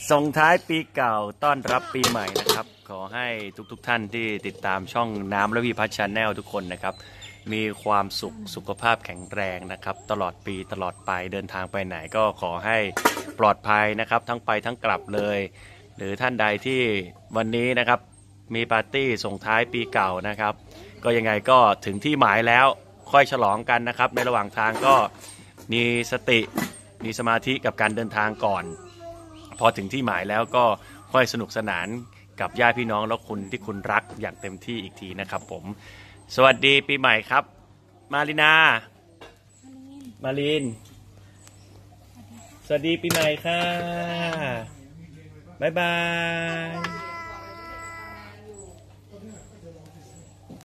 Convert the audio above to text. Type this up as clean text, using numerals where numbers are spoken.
ส่งท้ายปีเก่าต้อนรับปีใหม่นะครับขอให้ทุกท่านที่ติดตามช่องน้ำระวีพัฒน์ชาแนลทุกคนนะครับมีความสุขสุขภาพแข็งแรงนะครับตลอดปีตลอดไปเดินทางไปไหนก็ขอให้ปลอดภัยนะครับทั้งไปทั้งกลับเลยหรือท่านใดที่วันนี้นะครับมีปาร์ตี้ส่งท้ายปีเก่านะครับก็ยังไงก็ถึงที่หมายแล้วค่อยฉลองกันนะครับในระหว่างทางก็มีสติมีสมาธิกับการเดินทางก่อนพอถึงที่หมายแล้วก็ค่อยสนุกสนานกับญาติพี่น้องและคุณที่คุณรักอย่างเต็มที่อีกทีนะครับผมสวัสดีปีใหม่ครับมารินามารินสวัสดีปีใหม่ค่ะบ๊ายบาย